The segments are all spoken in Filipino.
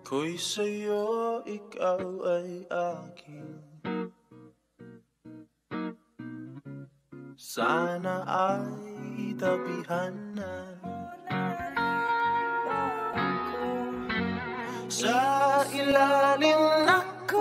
Ako'y sa'yo, ikaw ay akin. Sana ay tabihan na sa ilalim ako.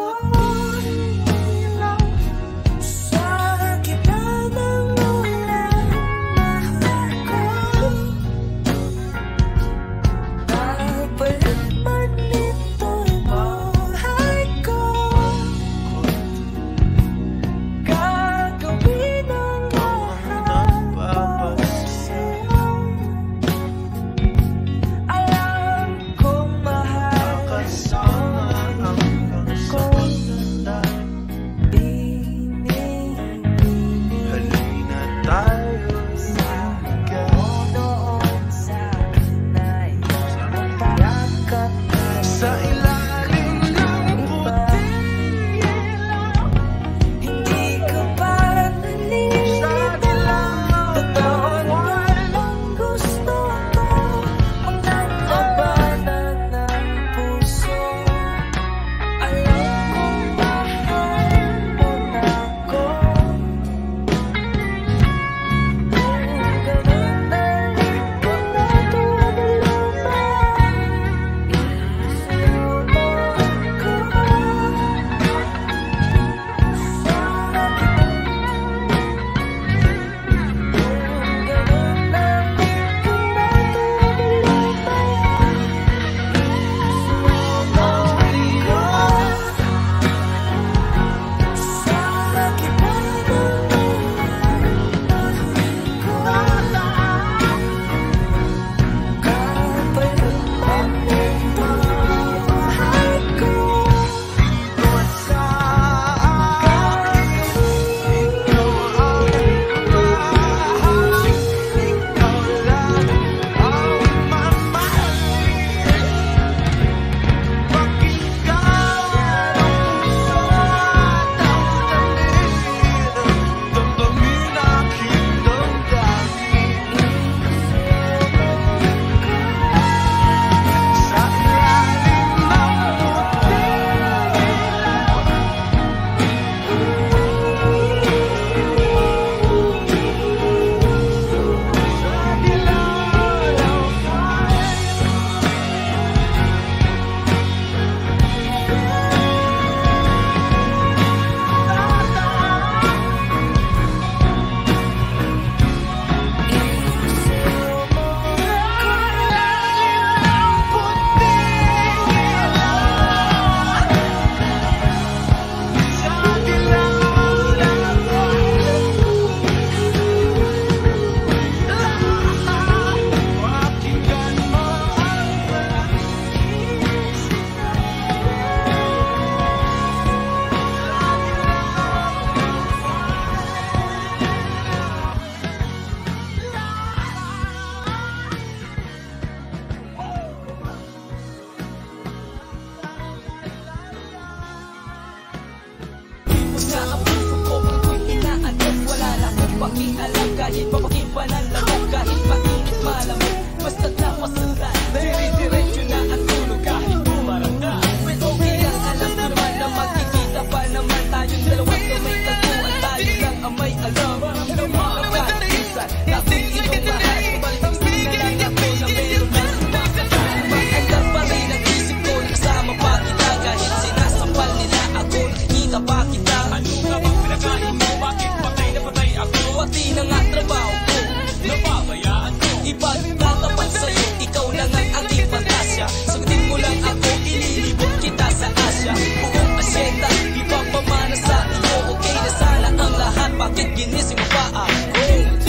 Kahit papakimpanan lang at kahit mainit malamig, basta't napasulan, dire-diretso na ang tulog kahit bumarangga. Well, okay lang, alam ko naman na magkikita pa naman tayong dalawang may tagpuan. Tayo lang ang may alam ng mga kahitisan. Dapat iyong mahal, balbang na lang ako na mayroon na sumakasal. Magandar pa rin ang isip ko, nakasama pa kita. Kahit sinasapal nila ako, nakikita pa kita. Ano nga bang pinakain mo? Bakit patay na patay ako? Pati na nga trabaho ko, napabayaan ko. Ipagtatapat sa'yo, ikaw lang ang aking pantasya. Sagutin mo lang ako, ililibot kita sa Asya. Buong asyenda, ipapamana sa iyo. Okay na sana ang lahat, bakit ginising mo pa ako?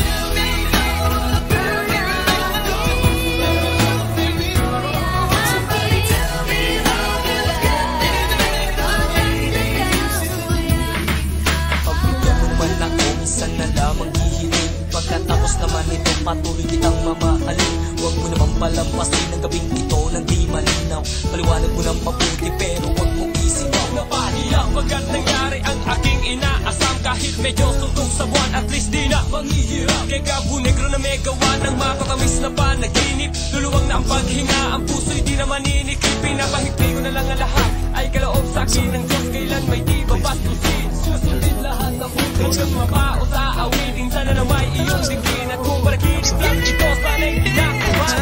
Pagkatapos naman ito, patuloy kitang mamahalin. Huwag mo naman palampasin ang gabing ito nang di malinaw. Paliwanag mo ng mabuti pero huwag mong isigaw. Napahiya pagkat nangyari ang aking inaasam. Kahit kahit medyo suntok sa buwan, at least di na manghihirap. Kay Gabo Negro na may gawa ng mapatamis na panaginip. Luluwag na ang paghinga, ang puso'y di na maninikip. Pinapahigpay ko na lang ang lahat, ay kaloob sa akin ng Diyos. Kailan may di babastusin, susundin lahat ng huwag ng mapao sa awitin. Sana na may iyong digin at kung parakinip lang ito, sana'y tinakuhan.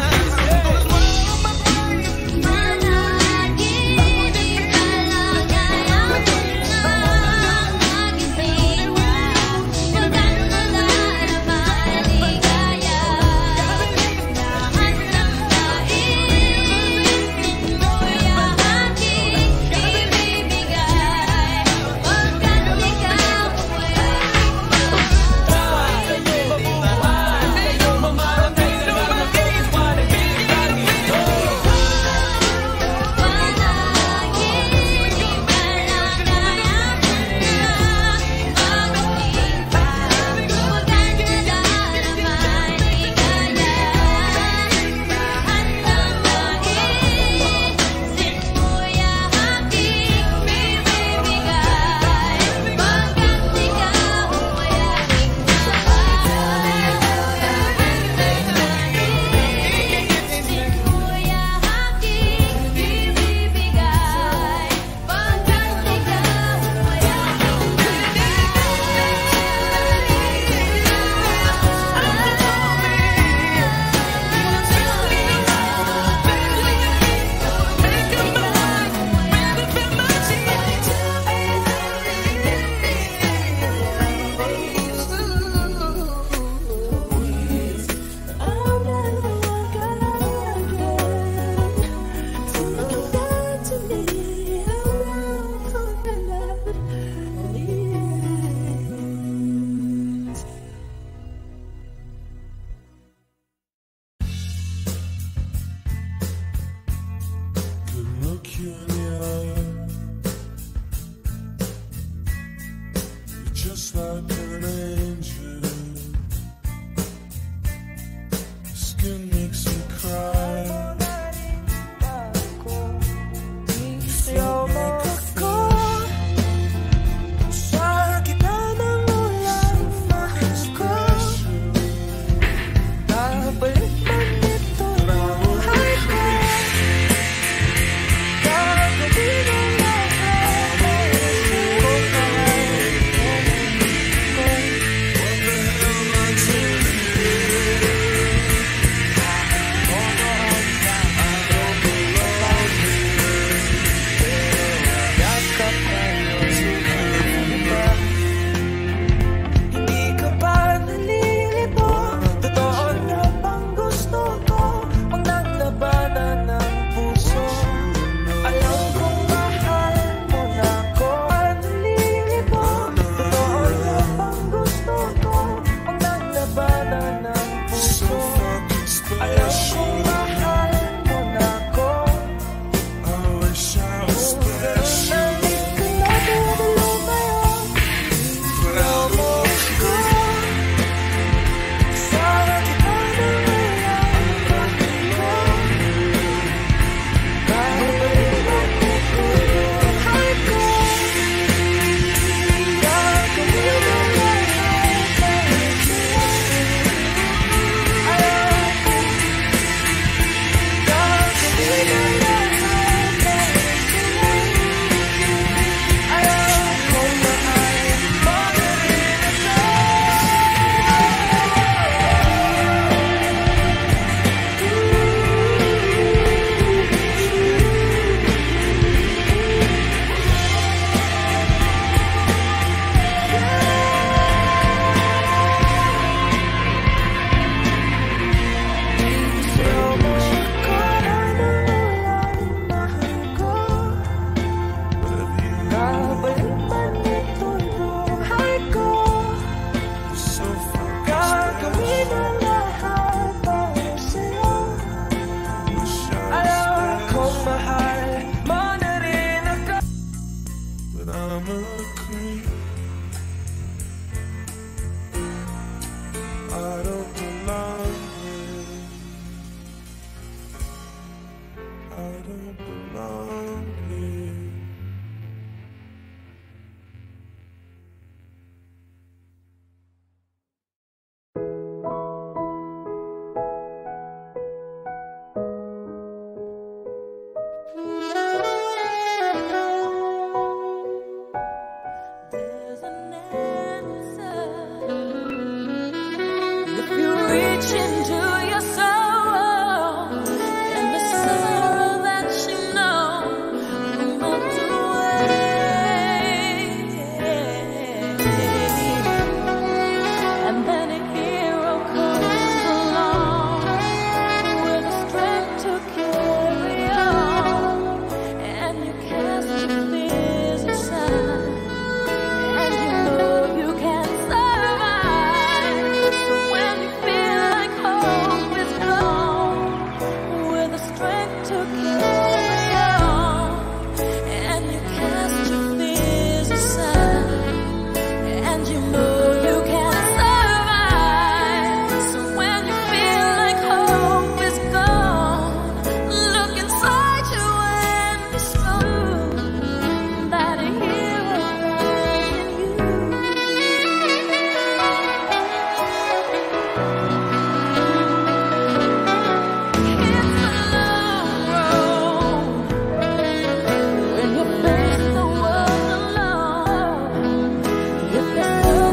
Just like an angel, skin makes me cry. You feel like a god. Sa gitna ng ulan, mahal ko. Nabalik man ito ng buhay ko. Gagawin ang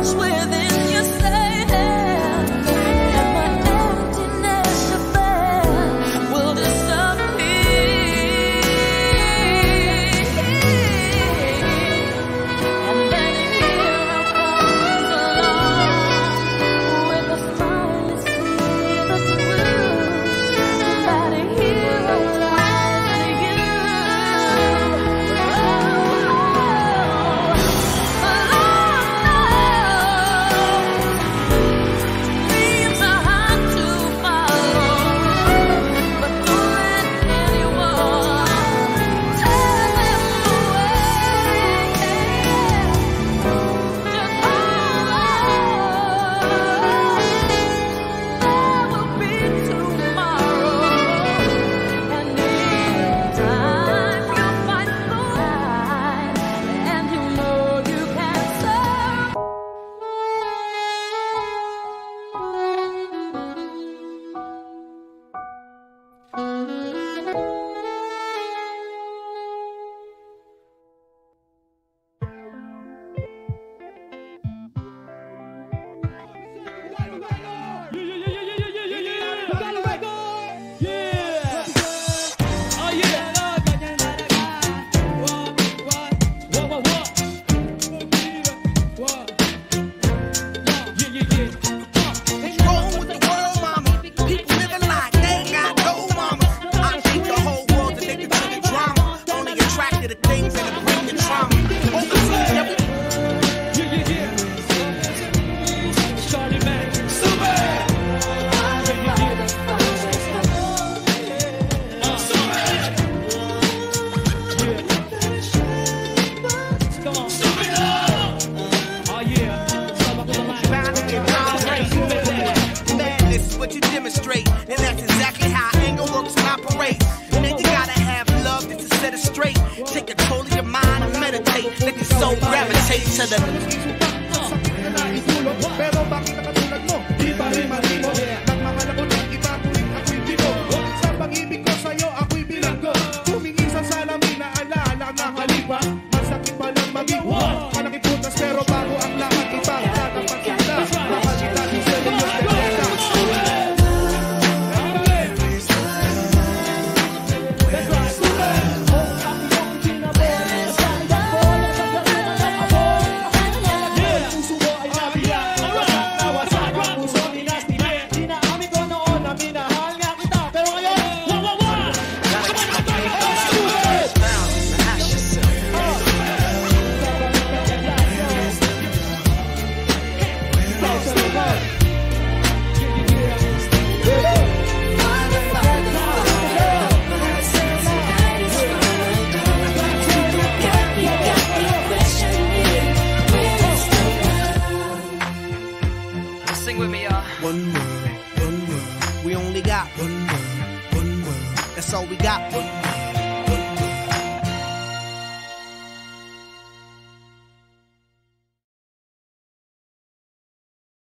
One world, we only got one world, that's all we got. One world.